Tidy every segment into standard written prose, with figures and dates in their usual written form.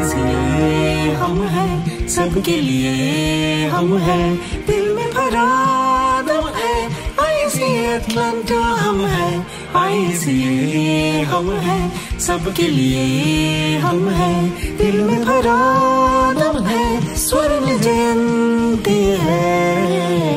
इसलिए हम हैं, सबके लिए हम हैं, दिल में भरा दम है, सेहतमंद हम हैं, इसलिए हम हैं, सबके लिए हम हैं, दिल में भरा दम है, स्वर्ण जयंती है।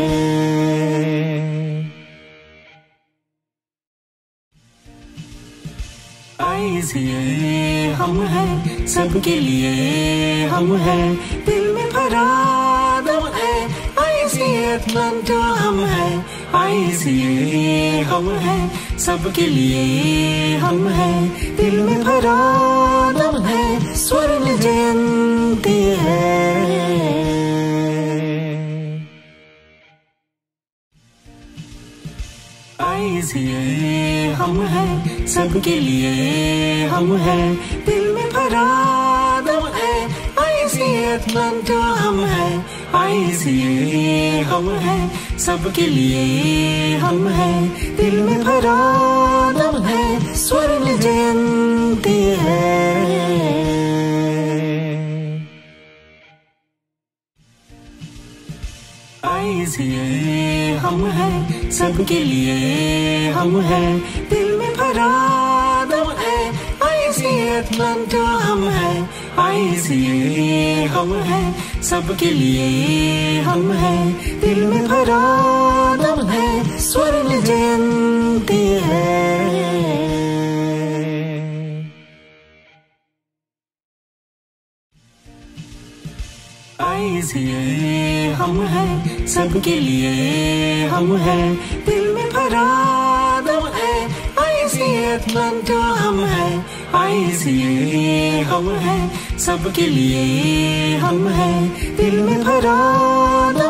इसलिए हम हैं, सबके लिए हम हैं, दिल में भरा दम है, सेहतमंद हम हैं, इसलिए हम हैं, सबके लिए हम हैं, दिल में भरा दम है, स्वर्ण जयंती है। इसलिए हम हैं, सबके लिए हम हैं, दिल में भरा दम है, सेहतमंद हम हैं, इसलिए हम हैं, सबके लिए हम हैं, दिल में भरा दम है, स्वर्ण जयंती है। इसलिए हम हैं, सबके लिए हम हैं, दिल में भरा दम है, सेहतमंद हम हैं, इसलिए हम हैं, सबके लिए हम हैं, दिल में भरा दम है, स्वर्ण जयंती है। इसलिए हम हैं, सबके लिए हम हैं, दिल में भरा दम है, सेहतमंद हम हैं, इसलिए हम हैं, सबके लिए हम हैं, दिल में भरा